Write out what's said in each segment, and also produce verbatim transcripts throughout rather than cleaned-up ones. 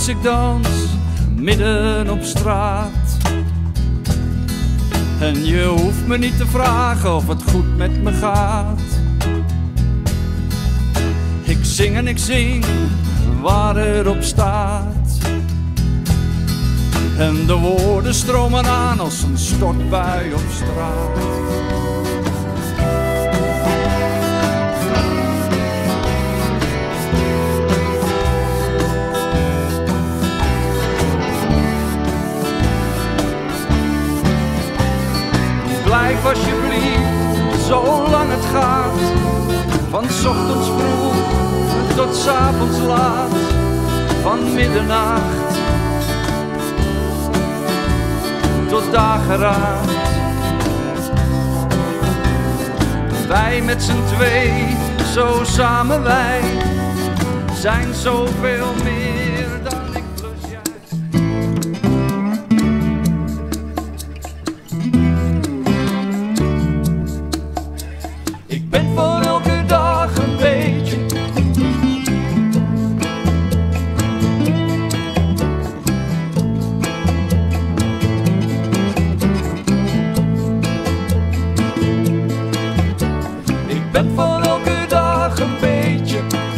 ik dans midden op straat. En je hoeft me niet te vragen of het goed met me gaat. Ik zing en ik zing waar erop staat. En de woorden stromen aan als een stortbui op straat. Blijf alsjeblieft, zolang het gaat. Van 's ochtends vroeg tot 's avonds laat. Van middernacht tot dageraad. Wij met z'n twee, zo samen wij, zijn zoveel meer dan ik plus jij. Ik ben voor elke dag een beetje. Ik ben voor elke dag een beetje.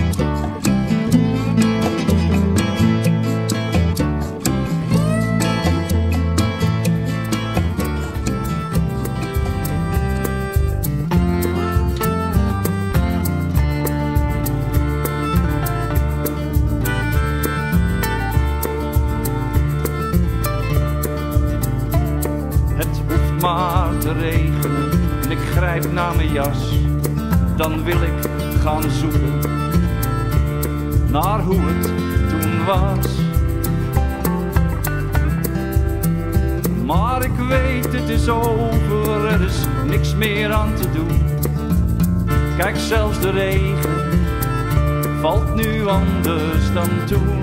Het hoeft maar te regenen en ik grijp naar mijn jas. Dan wil ik gaan zoeken naar hoe het toen was. Maar ik weet het is over, er is niks meer aan te doen. Kijk, zelfs de regen valt nu anders dan toen.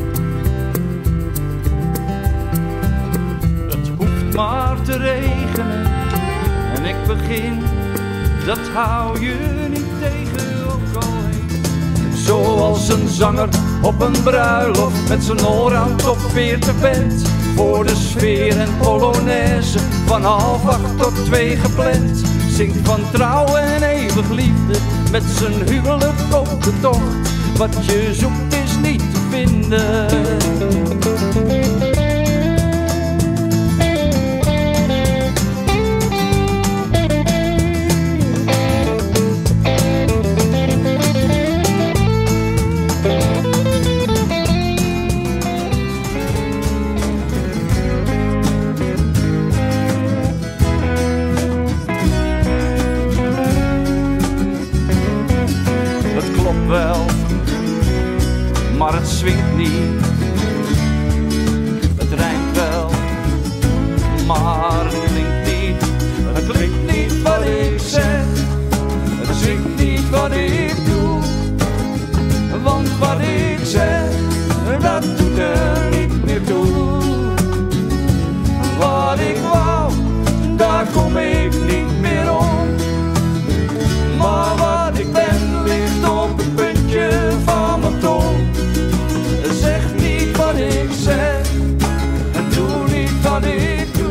Het hoeft maar te regenen en ik begin. Dat hou je niet tegen, ook al heet. Zoals een zanger op een bruiloft met zijn oor aan top veertig bent. Voor de sfeer en polonaise van half acht tot twee gepland. Zingt van trouw en eeuwig liefde met zijn huwelijk op de tocht. Wat je zoekt is niet te vinden. Wel, maar het swingt niet. Het rijmt wel, maar het klinkt niet. Het klinkt niet wat ik zeg, het zingt niet wat ik doe. Want wat ik zeg, dat doet er niet meer toe. Wat ik wou, daar kom ik niet meer om. Maar wat ik ben ligt op het puntje van mijn tong. Zeg niet wat ik zeg en doe niet wat ik doe.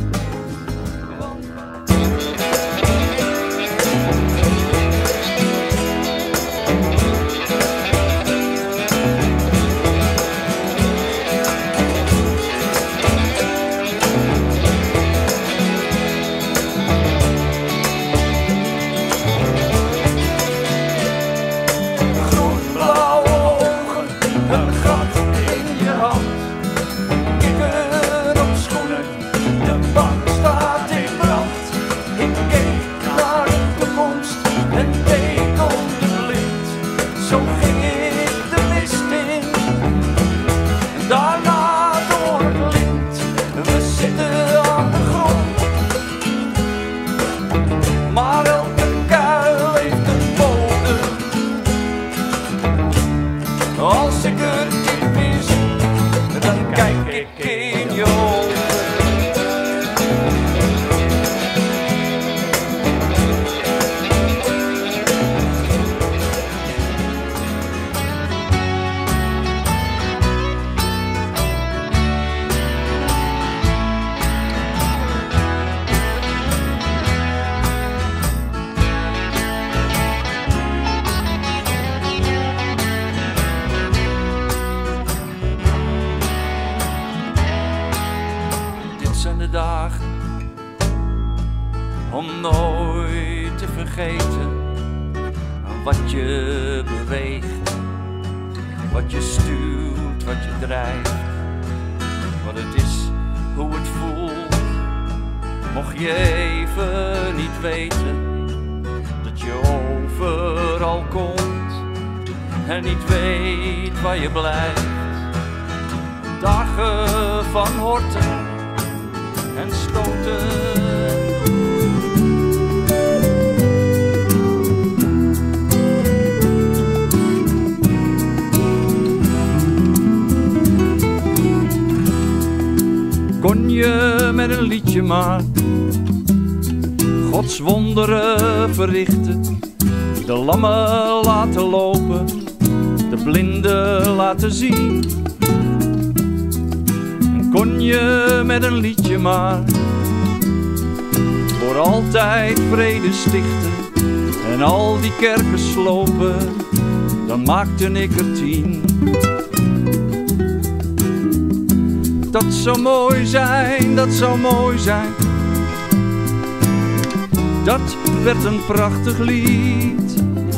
Als ik er niet meer zie, dan kijk ik in je ogen. vergeten wat je beweegt, wat je stuurt, wat je drijft, wat het is, hoe het voelt. Mocht je even niet weten dat je overal komt en niet weet waar je blijft. Dagen van horten en stoten. Kon je met een liedje maar Gods wonderen verrichten, de lammen laten lopen, de blinden laten zien. En kon je met een liedje maar voor altijd vrede stichten en al die kerken slopen, dan maakte ik er tien. Dat zou mooi zijn, dat zou mooi zijn. Dat werd een prachtig lied.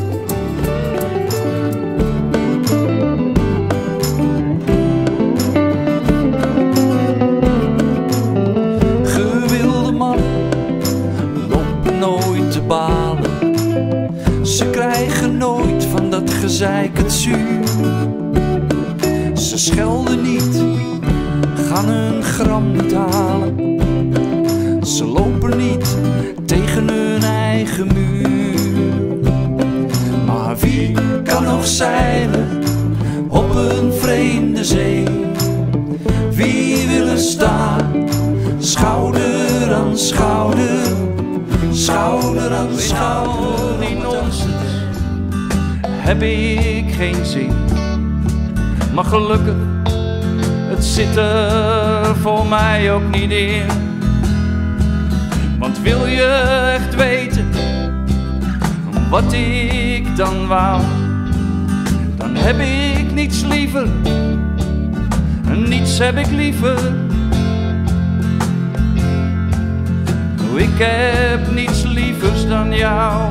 Gewilde man, loopt nooit te balen. Ze krijgen nooit van dat gezeik het zuur. Ze schelden niet, gaan een gram niet halen. Ze lopen niet tegen hun eigen muur. Maar wie kan nog zeilen op een vreemde zee? Wie wil er staan, schouder aan schouder, schouder aan schouder? In nonsens heb ik geen zin, maar gelukkig, het zit er voor mij ook niet in. Want wil je echt weten wat ik dan wou, dan heb ik niets liever, niets heb ik liever. Ik heb niets lievers dan jou.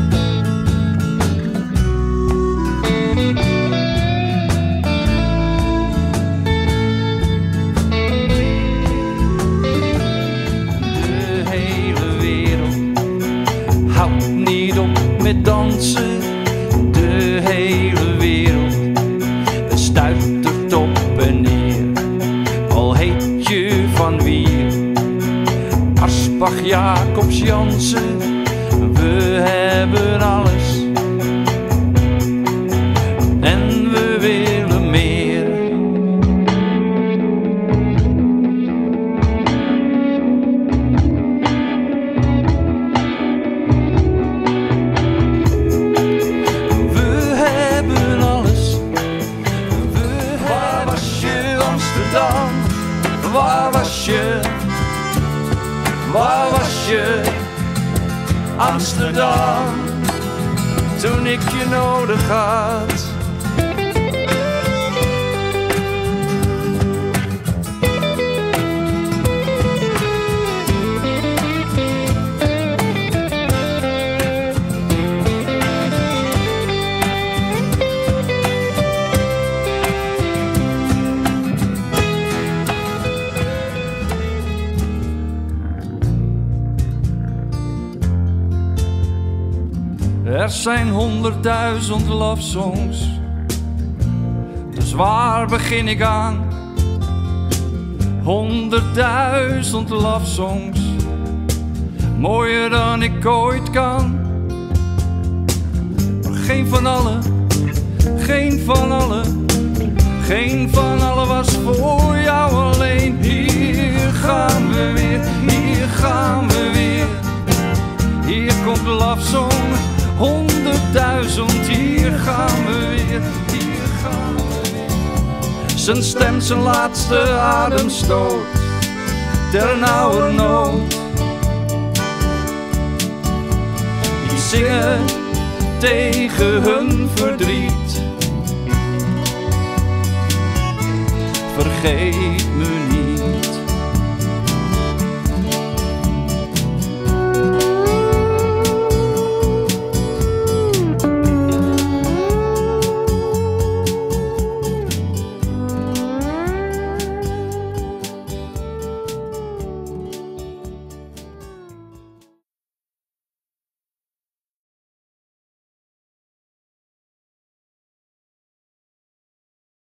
Met dansen, de hele wereld stuitert op en neer. Al heet je Van Wier, Aspach, Jacobs, Jansen, we hebben alles en we willen meer. Waar was je, waar was je, Amsterdam, toen ik je nodig had? Er zijn honderdduizend love songs, dus waar begin ik aan? Honderdduizend love songs, mooier dan ik ooit kan. Maar geen van allen, geen van allen, geen van allen was voor jou alleen. Hier gaan we weer, hier gaan we weer. Hier komt de love song. Honderdduizend, hier gaan we weer, hier gaan we weer. Zijn stem, zijn laatste ademstoot, ter nauwernood. Die zingen tegen hun verdriet. Vergeet me niet.